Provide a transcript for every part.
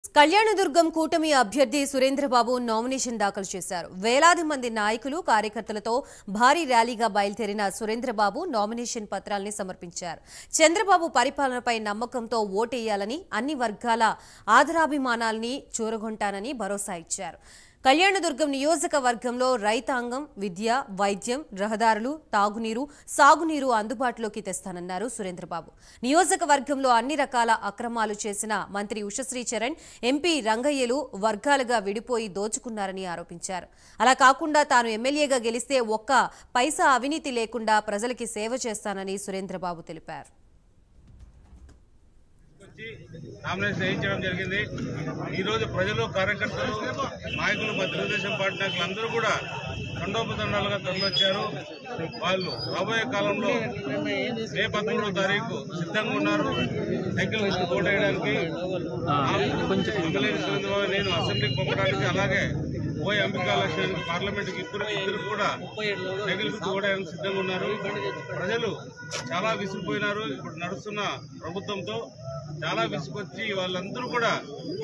కళ్యాణదుర్గం కూటమి అభ్యర్థి సురేంద్రబాబు నామినేషన్ దాఖలు చేశారు. వేలాది మంది నాయకులు కార్యకర్తలతో భారీ ర్యాలీగా బయలుదేరిన సురేంద్రబాబు నామినేషన్ పత్రాల్ని సమర్పించారు. చంద్రబాబు పరిపాలనపై నమ్మకంతో ఓటేయాలని, అన్ని వర్గాల ఆదరాభిమానాల్ని చూరగొంటానని భరోసా ఇచ్చారు. కళ్యాణదుర్గం నియోజకవర్గంలో రైతాంగం, విద్య, వైద్యం, రహదారులు, తాగునీరు, సాగునీరు అందుబాటులోకి తెస్తానన్నారు సురేంద్రబాబు. నియోజకవర్గంలో అన్ని రకాల అక్రమాలు చేసిన మంత్రి ఉషశ్రీ చరణ్, ఎంపీ రంగయ్యలు వర్గాలుగా విడిపోయి దోచుకున్నారని ఆరోపించారు. అలా కాకుండా తాను ఎమ్మెల్యేగా గెలిస్తే ఒక్క పైసా అవినీతి లేకుండా ప్రజలకి సేవ చేస్తానని సురేంద్రబాబు తెలిపారు. నామినేషన్ వేయించడం జరిగింది. ఈరోజు ప్రజలు, కార్యకర్తలు, నాయకులు, తెలుగుదేశం పార్టీ నాయకులు అందరూ కూడా తండోపతండాలుగా తరలివచ్చారు. వాళ్ళు రాబోయే కాలంలో మే 13వ తారీఖు సిద్ధంగా ఉన్నారు సైకిల్ గుర్తు ఓటేయడానికి. నేను అసెంబ్లీకి పంపడానికి, అలాగే పోయి అంబికా లక్ష్యానికి పార్లమెంట్కి ఇద్దరు కూడా సైకిల్ గుర్తు ఓటేయడానికి సిద్ధంగా ఉన్నారు. ప్రజలు చాలా విసిగిపోయినారు. ఇప్పుడు నడుస్తున్న ప్రభుత్వంతో చాలా విసుకొచ్చి వాళ్ళందరూ కూడా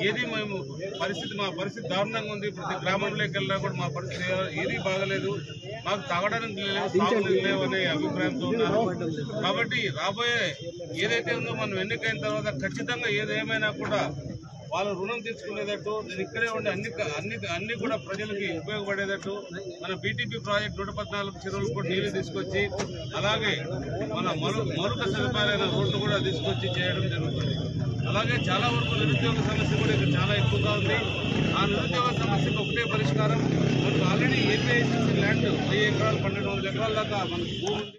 మా పరిస్థితి దారుణంగా ఉంది. ప్రతి గ్రామంలోకి వెళ్ళినా కూడా మా పరిస్థితి ఏది బాగలేదు, మాకు తాగడానికి లేదు, సాగునీరు లేవు అనే అభిప్రాయంతో ఉన్నారు. కాబట్టి రాబోయే ఏదైతే ఉందో మనం ఎన్నికైన తర్వాత ఖచ్చితంగా ఏదేమైనా కూడా వాళ్ళ రుణం తీసుకునేటట్టు, నేను ఇక్కడే ఉండి అన్ని కూడా ప్రజలకి ఉపయోగపడేటట్టు మన బీటీపీ ప్రాజెక్ట్ 114 చెరువులు కూడా నీళ్లు తీసుకొచ్చి, అలాగే మన మౌలిక సదుపాయాలైన రోడ్లు కూడా తీసుకొచ్చి చేయడం జరుగుతుంది. అలాగే చాలా వరకు నిరుద్యోగ సమస్య కూడా ఇక్కడ చాలా ఎక్కువగా ఉంది. ఆ నిరుద్యోగ సమస్యకు ఒకటే పరిష్కారం, మనకు ఆల్రెడీ ఏపీఐసీసీ ల్యాండ్ 1000 ఎకరాలు 1200 ఎకరాల దాకా మనకు భూమి ఉంది.